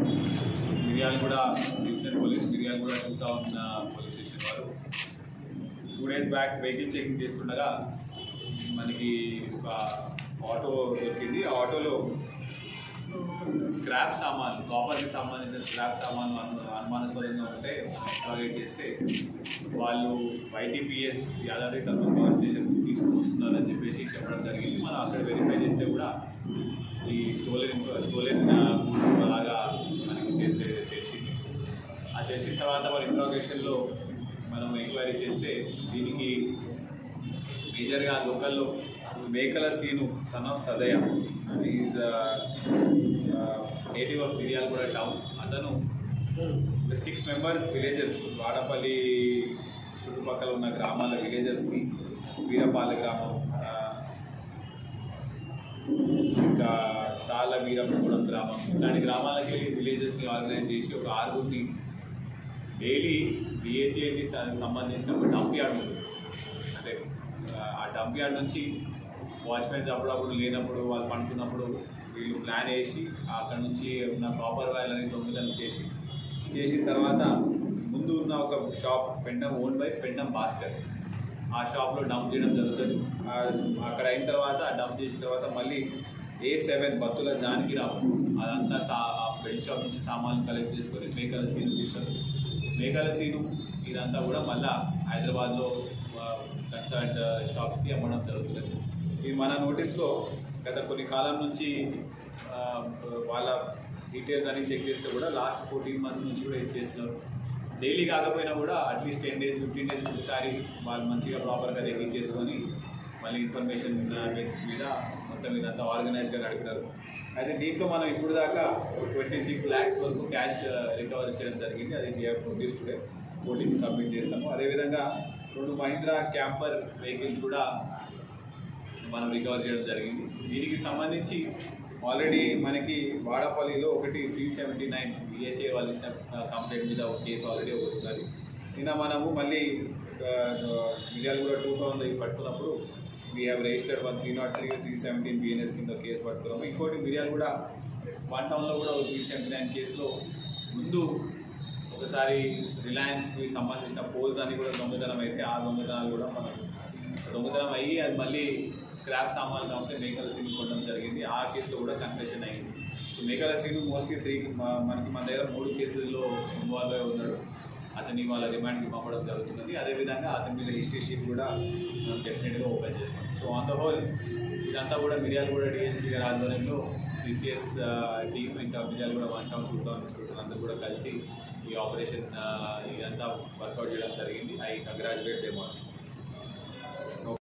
Miryalaguda division police, Miryalaguda 2000 police station వారు 2 days back vehicle checking చేస్తుండగా మనకి ఒక ఆటో దొరికింది. ఆ ఆటోలో స్క్రాప్ సామాన్లు, కాపర్కి సంబంధించిన స్క్రాప్ సామాన్లు అనుమానాస్పదంగా ఉంటే ఇంట్రాగేట్ చేస్తే వాళ్ళు YTPS యాదాద్రి టర్బన్ పవర్ స్టేషన్కి తీసుకుని వస్తున్నారని చెప్పేసి చెప్పడం జరిగింది. మనం అక్కడ వెరిఫై చేస్తే కూడా ఈ స్టోలెన్ లాగా మనకి తెలిసింది. అది తెలిసిన తర్వాత వాళ్ళ ఇంట్రాగేషన్లో మనం ఎంక్వైరీ చేస్తే దీనికి మేజర్గా లోకల్లో Mekala Seenu son of Sadaya is native of Miryalaguda town. అతను 6 members విలేజర్స్, వాడపల్లి చుట్టుపక్కల ఉన్న గ్రామాల విలేజర్స్ని, వీరపాల గ్రామం, ఇంకా తాళ్ళ వీరమ్మగూడెం గ్రామం, ఇలాంటి గ్రామాలకి విలేజెస్ని ఆర్గనైజ్ చేసి ఒక 6గురిని డైలీ BHAకి సంబంధించిన ఒక డంప్ యార్డ్ ఉంటుంది. అంటే ఆ డంప్ యార్డ్ నుంచి వాచ్మెన్స్ అప్పుడప్పుడు లేనప్పుడు, వాళ్ళు పండుకున్నప్పుడు వీళ్ళు ప్లాన్ వేసి అక్కడ నుంచి ఉన్న కాపర్ వైర్ అనేది దొంగతనం చేసిన తర్వాత ముందు ఉన్న ఒక shop Pendam own by Pendam Bhaskar, ఆ షాప్లో డంప్ చేయడం జరుగుతుంది. అక్కడ అయిన తర్వాత డంప్ చేసిన తర్వాత మళ్ళీ A7 బత్తుల జానకిరావు అదంతా బెల్ట్ షాప్ నుంచి సామాన్లు కలెక్ట్ చేసుకొని మేకల సీను తీస్తారు. మేకల సీను ఇదంతా కూడా మళ్ళీ హైదరాబాద్లో కన్సర్ట్ షాప్స్కి అమ్మడం జరుగుతుంది. ఇది మన నోటీస్లో గత కొన్ని కాలం నుంచి వాళ్ళ డీటెయిల్స్ అన్ని చెక్ చేస్తే కూడా లాస్ట్ 14 months నుంచి కూడా ఇది చేస్తున్నారు. డైలీ కాకపోయినా కూడా అట్లీస్ట్ 10 days 15 days ఒకసారి వాళ్ళు మంచిగా ప్రాపర్గా చెకింగ్ చేసుకొని మళ్ళీ ఇన్ఫర్మేషన్ బేసిస్ మీద మొత్తం ఇదంతా ఆర్గనైజ్గా నడుపుతారు. అయితే దీంట్లో మనం ఇప్పుడు దాకా 26 lakhs వరకు క్యాష్ రికవర్ చేయడం జరిగింది. అది ప్రొడ్యూస్ టుడే కోర్టుకి సబ్మిట్ చేస్తాము. అదేవిధంగా 2 మహీంద్రా క్యాంపర్ వెహికల్స్ కూడా మనం రికవర్ చేయడం జరిగింది. దీనికి సంబంధించి ఆల్రెడీ మనకి వాడపల్లిలో ఒకటి 379 BHA వాళ్ళు ఇచ్చిన కంప్లైంట్ మీద ఒక కేసు ఆల్రెడీ ఒకటి ఉన్నది. నిన్న మనము మళ్ళీ మిర్యాలగూడ 2000 పట్టుకున్నప్పుడు వీ హ్యావ్ రిజిస్టర్డ్ 303 317 BNS కింద కేసు పట్టుకున్నాము. ఇంకోటి మిర్యాలగూడ 1 townలో కూడా 379 కేసులో ముందు ఒకసారి రిలయన్స్కి సంబంధించిన పోల్స్ అన్ని కూడా దొంగతనం అయితే ఆ దొంగతనాలు కూడా మనం దొంగతనం అయ్యి అది మళ్ళీ స్క్రాప్ సామాన్లు కాబట్టి మేకల సీను కొట్టడం జరిగింది. ఆ కేసులో కూడా కన్ఫెషన్ అయింది. సో మేకల సీను మోస్ట్లీ మన దగ్గర 3 కేసుల్లో ఇన్వాల్వ్ అయి ఉన్నాడు. అతన్ని వాళ్ళ రిమాండ్కి పంపడం జరుగుతున్నది. అదేవిధంగా అతని మీద హిస్టరీ షీట్ కూడా మనం డెఫినెట్గా ఓపెన్ చేస్తాం. సో ఆన్ ద హోల్ ఇదంతా కూడా మిర్యాలగూడ DSP గారి ఆధ్వర్యంలో CCS టీమ్, ఇంకా మిర్యాలగూడ 1 town 2 town ఇన్స్టిట్యూట్ అందరూ కూడా కలిసి ఈ ఆపరేషన్ ఇదంతా వర్కౌట్ చేయడం జరిగింది. I congratulate them all.